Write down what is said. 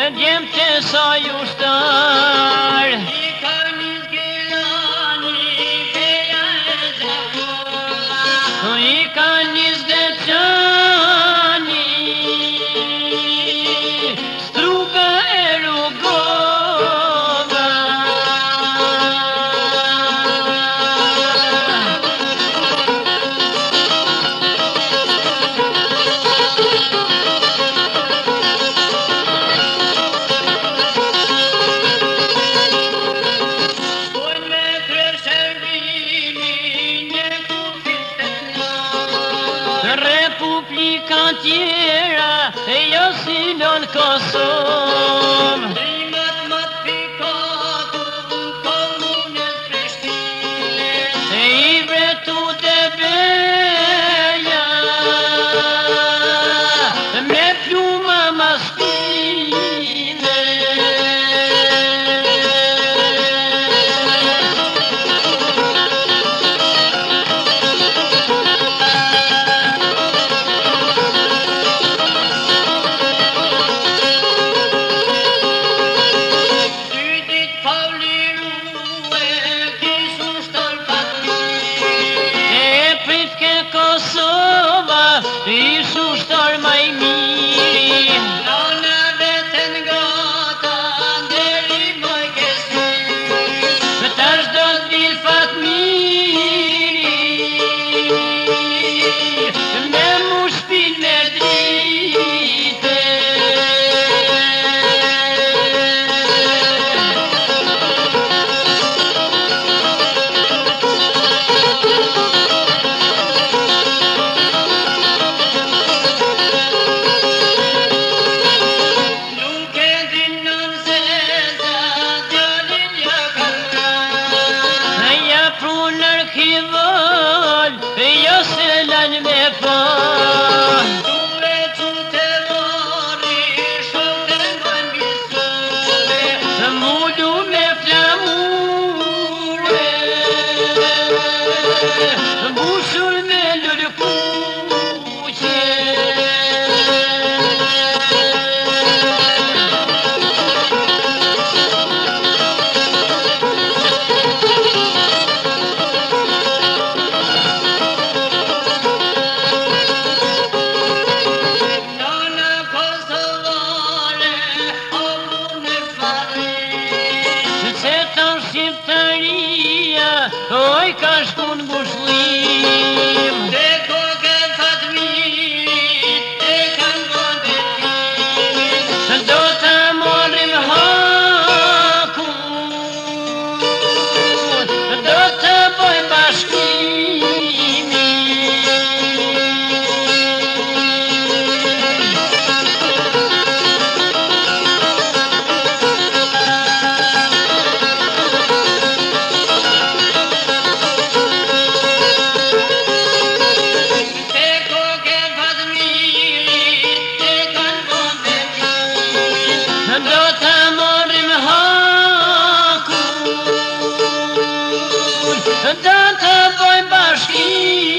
Djemte sa ju shtar I ka një zgjirani feja e zavola I ka një zdeqani Struga e rugova Republika tjera e jo si non Kosovë Drimat mat pikatu komunës Prishtines E i vretu të beja Me pluma maskine Kosova, i shushtar ma i miri Nana veten gata, deri moj kesi Tash do t'vil Fatmiri Me mu shpin me drite Jo se lan me fal Dure që të lori, shote ngon bisore Mudu me flamure Bushur me lulkuqe Oj ka shkun ngushlim Te koke Fatmirit, te kanë vënde timit Do të morim hakun Do të bëjmë bashkimin Do të morim hakun Do të bëjmë bashkimin